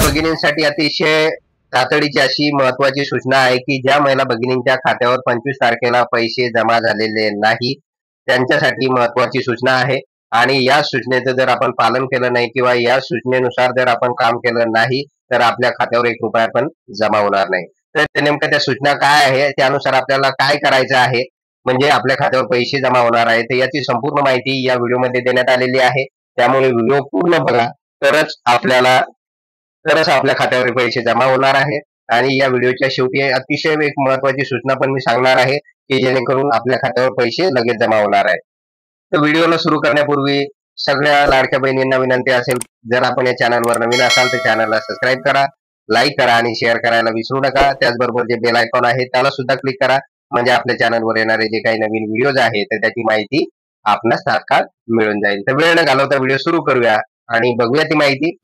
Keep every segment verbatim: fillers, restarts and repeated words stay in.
भगिनींसाठी अतिशय तातडीची अशी महत्वाची सूचना आहे की ज्या महिला भगिनींच्या खात्यावर पंचवीस तारखेला पैसे जमा झालेले नाही त्यांच्यासाठी महत्वाची सूचना आहे। आणि या सूचनेचं जर आपण पालन केलं नाही किंवा या सूचनेनुसार जर आपण काम केलं नाही तर आपल्या खात्यावर एक रुपया पण जमा होणार नाही। तर नेमकं त्या सूचना काय आहे, त्यानुसार आपल्याला काय करायचं आहे, म्हणजे आपल्या खात्यावर पैसे जमा होणार आहे, तर याची संपूर्ण माहिती या व्हिडिओमध्ये देण्यात आलेली आहे। त्यामुळे व्हिडिओ पूर्ण बघा, तरच आपल्याला तरच आपल्या खात्यावर पैसे जमा होणार आहे। आणि या व्हिडिओच्या शेवटी अतिशय एक महत्वाची सूचना पण मी सांगणार आहे की जेणेकरून आपल्या खात्यावर पैसे लगेच जमा होणार आहे। तर व्हिडिओला सुरू करण्यापूर्वी सगळ्या लाडक्या बहिणींना विनंती असेल, जर आपण या चॅनलवर नवीन असाल तर चॅनलला सबस्क्राईब करा, लाईक करा आणि शेअर करायला विसरू नका। त्याचबरोबर जे बेल आयकॉन आहे त्याला सुद्धा क्लिक करा, म्हणजे आपल्या चॅनलवर येणारे जे काही नवीन व्हिडिओज आहेत तर त्याची माहिती आपल्याला तात्काळ मिळून जाईल। तर वेळ न घालवता व्हिडिओ सुरू करूया आणि बघूया ती माहिती।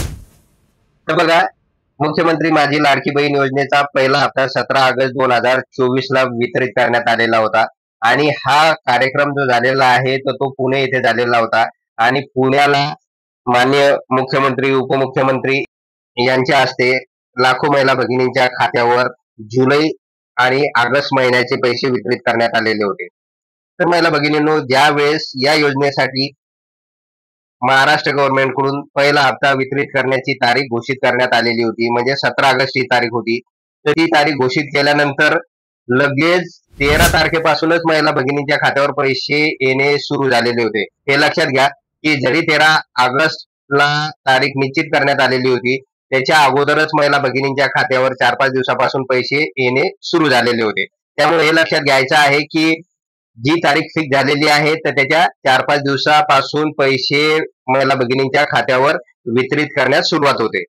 तर बघा, मुख्यमंत्री माझी लाडकी बहीण योजनेचा पहिला हप्ता सतरा ऑगस्ट दोन हजार चोवीस ला वितरित करण्यात आलेला होता। आणि हा कार्यक्रम जो झालेला आहे तर तो पुणे येथे झालेला होता। आणि पुण्याला माननीय मुख्यमंत्री उपमुख्यमंत्री यांच्या हस्ते लाखो महिला भगिनींच्या खात्यावर जुलै आणि ऑगस्ट महिन्याचे पैसे वितरित करण्यात आलेले होते। तर महिला भगिनींनो, ज्या वेळेस या योजनेसाठी महाराष्ट्र गव्हर्नमेंट कडून पहिला हप्ता वितरित करण्याची तारीख घोषित करण्यात आलेली होती, म्हणजे सतरा ऑगस्ट ही तारीख होती। तर ती तारीख घोषित केल्यानंतर लगेच तेरा तारखेपासूनच महिला भगिनींच्या खात्यावर पैसे येणे सुरू झालेले होते। हे लक्षात घ्या की जरी तेरा ऑगस्ट ला तारीख निश्चित करण्यात आलेली होती, त्याच्या अगोदरच महिला भगिनींच्या खात्यावर चार पाच दिवसापासून पैसे येणे सुरू झालेले होते। त्यामुळे हे लक्षात घ्यायचं आहे की जी तारीख फिक्स झालेली आहे तर त्याच्या चार पाच दिवसापासून पैसे महिला भगिनींच्या खात्यावर वितरित करण्यास सुरुवात होते।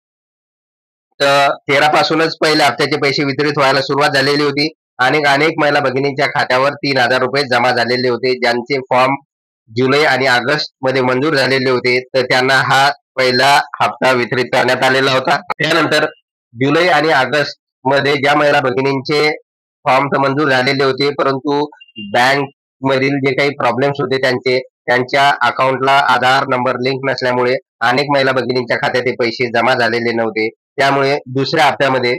तर तेरा पासूनच पहिल्या हप्त्याचे पैसे वितरित व्हायला सुरुवात झालेली होती आणि अनेक महिला भगिनींच्या खात्यावर तीन हजार रुपये जमा झालेले होते, ज्यांचे फॉर्म जुलै आणि ऑगस्ट मध्ये मंजूर झालेले होते। तर त्यांना हा पहिला हप्ता वितरित करण्यात आलेला होता। त्यानंतर जुलै आणि ऑगस्ट मध्ये ज्या महिला भगिनींचे फॉर्म तर मंजूर झालेले होते, परंतु बँक मधील जे काही प्रॉब्लेम्स होते त्यांचे त्यांच्या अकाउंटला आधार नंबर लिंक नसल्यामुळे अनेक महिला भगिनींच्या खात्यात ते पैसे जमा झालेले नव्हते। त्यामुळे दुसऱ्या हप्त्यामध्ये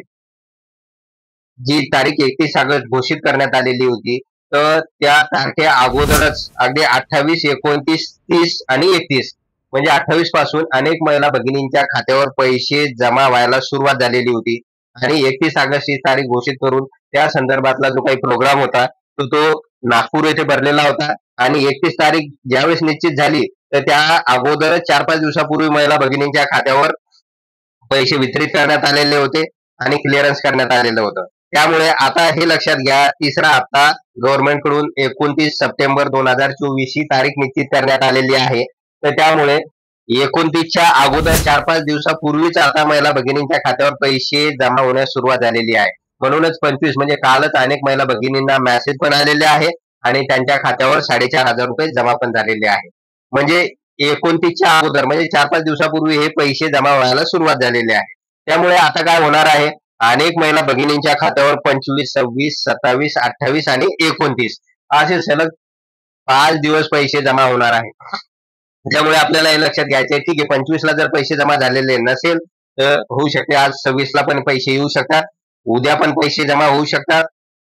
जी तारीख एकतीस ऑगस्ट घोषित करण्यात आलेली होती, तर त्या तारखे अगोदरच अगदी अठ्ठावीस एकोणतीस तीस आणि एकतीस म्हणजे अठ्ठावीस पासून अनेक महिला भगिनींच्या खात्यावर पैसे जमा व्हायला सुरुवात झालेली होती। आणि एकतीस ऑगस्ट ही तारीख घोषित करून त्या संदर्भातला जो काही प्रोग्राम होता तो तो नागपूर येथे भरलेला होता। आणि एकतीस तारीख ज्यावेळेस निश्चित झाली तर त्या अगोदरच चार पाच दिवसापूर्वी महिला भगिनींच्या खात्यावर पैसे वितरित करण्यात आलेले होते आणि क्लिअरन्स करण्यात आलेलं होतं। त्यामुळे आता हे लक्षात घ्या, तिसरा हप्ता गव्हर्नमेंट कडून एकोणतीस सप्टेंबर दोन हजार चोवीस ही तारीख निश्चित करण्यात आलेली आहे। तर त्यामुळे एकोणतीसच्या अगोदर चार पाच दिवसापूर्वीच आता महिला भगिनींच्या खात्यावर पैसे जमा होण्यास सुरुवात झालेली आहे। म्हणूनच पंचवीस म्हणजे कालच अनेक महिला भगिनींना मेसेज पण आलेले आहे आणि त्यांच्या खात्यावर साडेचार हजार रुपये जमा पण झालेले आहे। म्हणजे एकोणतीसच्या अगोदर म्हणजे चार पाच दिवसापूर्वी हे पैसे जमा व्हायला सुरुवात झालेली आहे। त्यामुळे आता काय होणार आहे, अनेक महिला भगिनींच्या खात्यावर पंचवीस सव्वीस सत्तावीस अठ्ठावीस आणि एकोणतीस असे सलग पाच दिवस पैसे जमा होणार आहे। त्यामुळे आपल्याला हे लक्षात घ्यायचे, ठीक आहे, पंचवीस ला जर पैसे जमा झालेले नसेल तर होऊ शकते आज सव्वीस ला पण पैसे येऊ शकतात, उद्या पण पैसे जमा होऊ शकतात,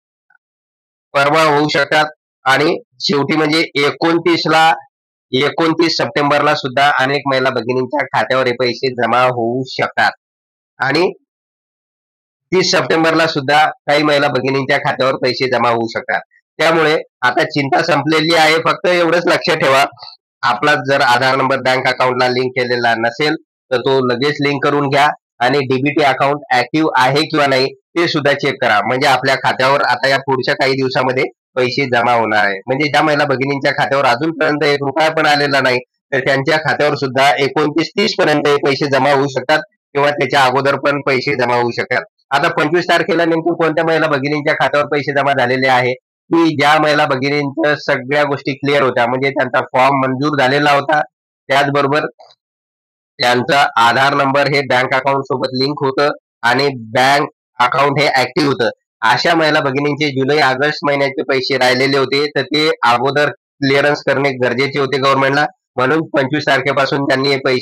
परवा होऊ शकतात आणि शेवटी म्हणजे एकोणतीस ला एकोणतीस सप्टेंबरला सुद्धा अनेक महिला भगिनींच्या खात्यावर हे पैसे जमा होऊ शकतात। आणि तीस सप्टेंबरला सुद्धा काही महिला भगिनींच्या खात्यावर पैसे जमा होऊ शकतात। त्यामुळे आता चिंता संपलेली आहे। फक्त एवढंच लक्षात ठेवा, आपला जर आधार नंबर बँक अकाउंटला लिंक केलेला नसेल तर तो लगेच लिंक करून घ्या आणि डीबीटी अकाउंट ऍक्टिव्ह आहे किंवा नाही ते सुद्धा चेक करा, म्हणजे आपल्या खात्यावर आता या पुढच्या काही दिवसामध्ये पैसे जमा होणार आहे। म्हणजे ज्या महिला भगिनींच्या खात्यावर अजूनपर्यंत एक रुपया पण आलेला नाही तर त्यांच्या खात्यावर सुद्धा एकोणतीस तीस पर्यंत हे पैसे जमा होऊ शकतात किंवा त्याच्या अगोदर पण पैसे जमा होऊ शकतात। आता पंचवीस तारखेला नेमकं कोणत्या महिला भगिनींच्या खात्यावर पैसे जमा झालेले आहे की ज्या महिला भगिनींच्या सगळ्या गोष्टी क्लिअर होत्या, म्हणजे त्यांचा फॉर्म मंजूर झालेला होता, त्याचबरोबर त्यांचा आधार नंबर हे बँक अकाउंट सोबत लिंक होतं आणि बँक अकाउंट हे ऍक्टिव्ह होतं, अशा महिला भगिनींचे जुलै ऑगस्ट महिन्याचे पैसे राहिलेले होते तर ते अगोदर क्लिअरन्स करणे गरजेचे होते गव्हर्नमेंटला। म्हणून पंचवीस तारखेपासून त्यांनी हे पैसे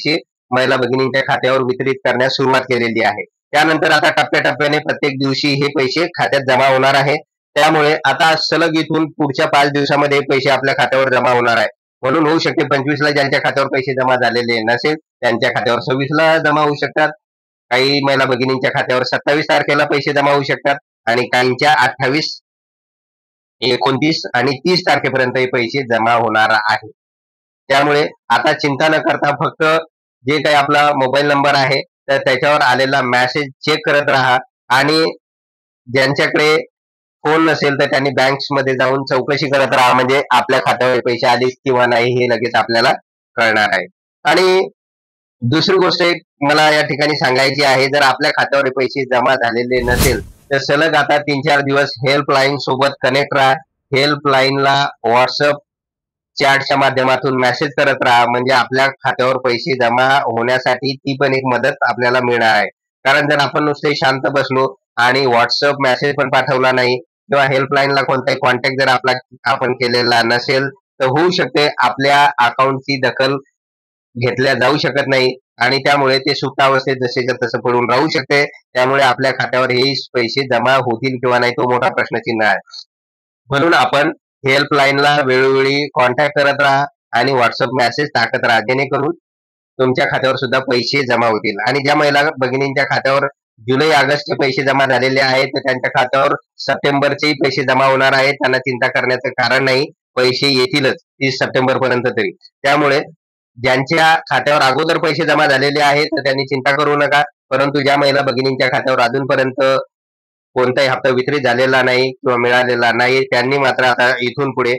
महिला भगिनींच्या खात्यावर वितरित करण्यास सुरुवात केलेली आहे. त्यानंतर आता टप्प्याटप्प्याने प्रत्येक दिवशी हे पैसे खात्यात जमा होणार आहे. त्यामुळे आता सलग इथून पुढच्या पाच दिवसामध्ये पैसे आपल्या खात्यावर जमा होणार आहे. म्हणून होऊ शकते पंचवीस ला ज्यांच्या खात्यावर पैसे जमा झालेले नसेल त्यांच्या खात्यावर सव्वीस ला जमा होऊ शकतात. काही महिला भगिनींच्या खात्यावर सत्तावीस तारखेला पैसे जमा होऊ शकतात आणि काहींच्या अठ्ठावीस, एकोणतीस आणि तीस तारखेपर्यंत हे पैसे जमा होणार आहे. त्यामुळे आता चिंता न करता फक्त जे काही आपला मोबाईल नंबर आहे तर त्याच्यावर आलेला मेसेज चेक करत राहा आणि ज्यांच्याकडे फोन नसेल तर त्यांनी बँक्समध्ये जाऊन चौकशी करत राहा, म्हणजे आपल्या खात्यावर पैसे आले किंवा नाही हे लगेच आपल्याला कळणार आहे. आणि दुसरी गोष्ट एक मला या ठिकाणी सांगायची आहे, जर आपल्या खात्यावर पैसे जमा झालेले नसेल तर सलग आता तीन चार दिवस हेल्पलाईन सोबत कनेक्ट राहा. हेल्पलाईनला व्हॉट्सअप चॅटच्या माध्यमातून मेसेज करत राहा, म्हणजे आपल्या खात्यावर पैसे जमा होण्यासाठी ती पण एक मदत आपल्याला मिळणार आहे. कारण जर आपण नुसते शांत बसलो आणि व्हॉट्सअप मेसेज पण पाठवला नाही किंवा हेल्पलाईनला कोणताही कॉन्टॅक्ट जर आपला आपण केलेला नसेल तर होऊ शकते आपल्या अकाउंटची दखल घेतल्या जाऊ शकत नाही आणि त्यामुळे ते सुप्तावस्थेत जसेच्या तसं पडून राहू शकते. त्यामुळे आपल्या खात्यावर हे पैसे जमा होतील किंवा नाही तो मोठा प्रश्नचिन्ह आहे. म्हणून आपण हेल्पलाईनला वेळोवेळी कॉन्टॅक्ट करत राहा आणि व्हॉट्सअप मेसेज टाकत राहा, जेणेकरून तुमच्या खात्यावर सुद्धा पैसे जमा होतील. आणि ज्या महिला भगिनींच्या खात्यावर जुलै ऑगस्टचे पैसे जमा झालेले आहेत तर त्यांच्या खात्यावर सप्टेंबरचेही पैसे जमा होणार आहेत. त्यांना चिंता करण्याचं कारण नाही, पैसे येतीलच तीस सप्टेंबर पर्यंत तरी. त्यामुळे ज्यांच्या खात्यावर अगोदर पैसे जमा झालेले आहेत तर त्यांनी चिंता करू नका. परंतु ज्या महिला भगिनींच्या खात्यावर अजूनपर्यंत कोणताही हप्ता वितरित झालेला नाही किंवा मिळालेला नाही त्यांनी मात्र आता इथून पुढे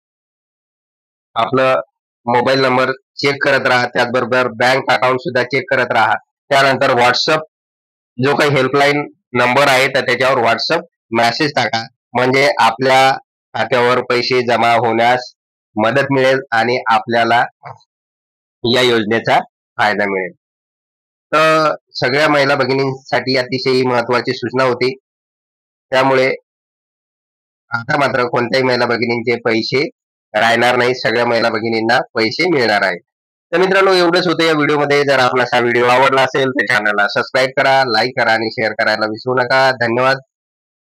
आपलं मोबाईल नंबर चेक करत राहा, त्याचबरोबर बँक अकाउंट सुद्धा चेक करत राहा. त्यानंतर व्हॉट्सअप जो काही हेल्पलाईन नंबर आहे तर त्याच्यावर व्हॉट्सअप मेसेज टाका, म्हणजे आपल्या खात्यावर पैसे जमा होण्यास मदत मिळेल आणि आपल्याला या योजनेचा फायदा मिळेल. तर सगळ्या महिला भगिनींसाठी अतिशय महत्वाची सूचना होती. त्यामुळे आता मात्र कोणत्याही महिला भगिनींचे पैसे राहणार नाही, सगळ्या महिला भगिनींना पैसे मिळणार आहेत. तर मित्रांनो एवढंच होतं या व्हिडिओमध्ये. जर आपला हा व्हिडिओ आवडला असेल तर चॅनलला सबस्क्राईब करा, लाईक करा आणि शेअर करायला विसरू नका. धन्यवाद.